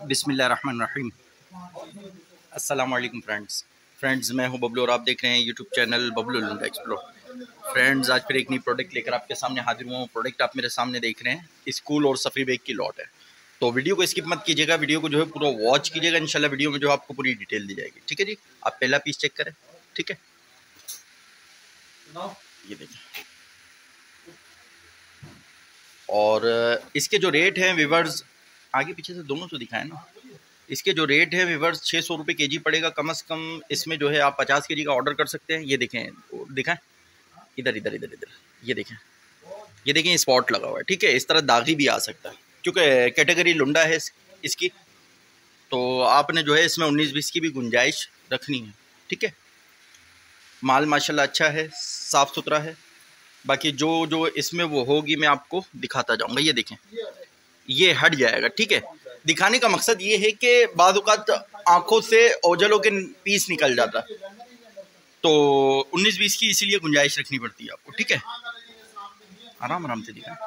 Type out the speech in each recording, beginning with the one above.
बिस्मिल्लाहिर्रहमानिर्रहीम। अस्सलाम वालेकुम फ्रेंड्स, मैं हूं बबलू और आप देख रहे हैं YouTube channel Bablu Lunda explore. Friends, आज फिर एक नई प्रोडक्ट लेकर आपके सामने हाजिर हुआ हूं। प्रोडक्ट आप मेरे सामने देख रहे हैं, स्कूल और सफ़ी बैग की लॉट है। तो वीडियो को स्किप मत कीजिएगा, वीडियो को जो है पूरा वॉच कीजिएगा। इंशाल्लाह वीडियो में जो आपको पूरी डिटेल दी जाएगी। ठीक है जी, आप पहला पीस चेक करें। ठीक है, ये देखिए। और इसके जो रेट हैं व्यूअर्स, आगे पीछे से दोनों तो दिखाएं ना। इसके जो रेट है व्यूअर्स 600 रुपये के जी पड़ेगा कम से कम। इसमें जो है आप 50 के जी का ऑर्डर कर सकते हैं। ये देखें, दिखाएं, इधर इधर इधर इधर, ये देखें स्पॉट लगा हुआ है। ठीक है, इस तरह दागी भी आ सकता है क्योंकि कैटेगरी लुंडा है इसकी। तो आपने जो है इसमें 19-20 की भी गुंजाइश रखनी है। ठीक है, माल माशाल्लाह अच्छा है, साफ़ सुथरा है। बाकी जो जो इसमें वो होगी मैं आपको दिखाता जाऊँगा। ये देखें, ये हट जाएगा। ठीक है, दिखाने का मकसद ये है कि बाद औक़ात आँखों से ओझलों के पीस निकल जाता है, तो 19-20 की इसीलिए गुंजाइश रखनी पड़ती है आपको। ठीक है, आराम आराम से दिखाएं,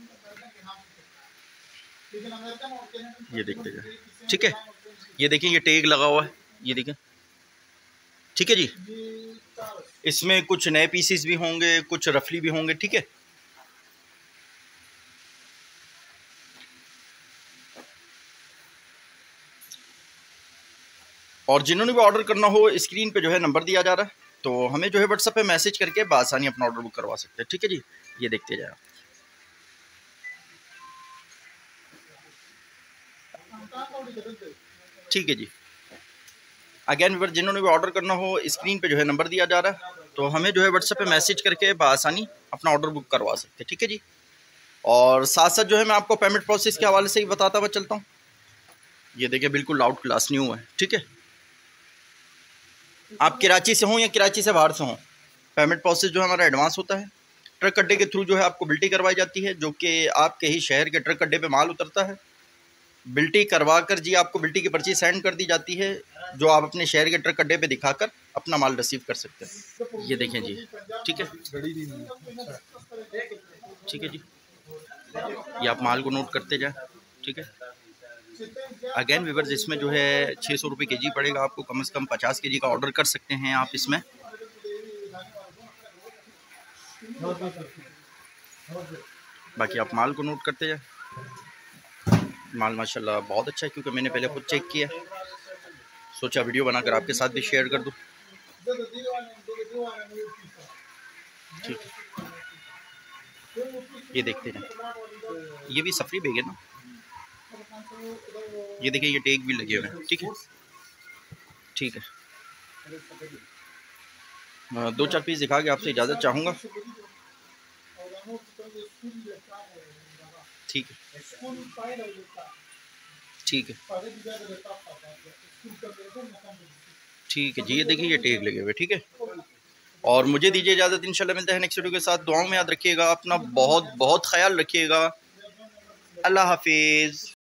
ये देखते जाए। ठीक है, ये देखें, ये टैग लगा हुआ है, ये देखें। ठीक है जी, इसमें कुछ नए पीसेस भी होंगे, कुछ रफली भी होंगे। ठीक है, और जिन्होंने भी ऑर्डर करना हो, स्क्रीन पे जो है नंबर दिया जा रहा है, तो हमें जो है व्हाट्सएप पे मैसेज करके बआसानी अपना ऑर्डर बुक करवा सकते हैं। ठीक है जी, ये देखते जाए। ठीक है जी, अगेन व्यूअर, जिन्होंने भी ऑर्डर करना हो, स्क्रीन पे जो है नंबर दिया जा रहा है, तो हमें जो है व्हाट्सएप पे मैसेज करके बआसानी अपना ऑर्डर बुक करवा सकते हैं। ठीक है जी, और साथ साथ जो है मैं आपको पेमेंट प्रोसेस के हवाले से ही बताता हुआ चलता हूँ। ये देखिए, बिल्कुल आउट क्लास न्यू है। ठीक है, आप कराची से हों या कराची से बाहर से हों, पेमेंट प्रोसेस जो है हमारा एडवांस होता है। ट्रक अड्डे के थ्रू जो है आपको बिल्टी करवाई जाती है, जो कि आपके ही शहर के ट्रक अड्डे पे माल उतरता है। बिल्टी करवा कर जी आपको बिल्टी की पर्ची सेंड कर दी जाती है, जो आप अपने शहर के ट्रक अड्डे पे दिखाकर अपना माल रिसीव कर सकते हैं। ये देखें जी। ठीक है, ठीक है जी, ये आप माल को नोट करते जाएं। ठीक है, अगेन व्यूअर्स, इसमें जो है 600 रुपये के जी पड़ेगा आपको। कम से कम 50 के जी का ऑर्डर कर सकते हैं आप इसमें। बाकी आप माल को नोट करते जाएं। माल माशाल्लाह बहुत अच्छा है, क्योंकि मैंने पहले खुद चेक किया, सोचा वीडियो बनाकर आपके साथ भी शेयर कर दूं। ठीक है, ये देखते हैं, ये भी सफरी बैग है ना। ये देखिए, ये टैग भी लगे हुए हैं। ठीक है, ठीक है, 2-4 पीस दिखा के आपसे इजाज़त चाहूँगा। ठीक है, ठीक है, ठीक है जी, ये देखिए, ये टैग लगे हुए। ठीक है, और मुझे दीजिए इजाज़त। इंशाल्लाह मिलते हैं नेक्स्ट वीडियो के साथ। दुआओं में याद रखिएगा, अपना बहुत बहुत ख्याल रखिएगा। अल्लाह हाफिज़।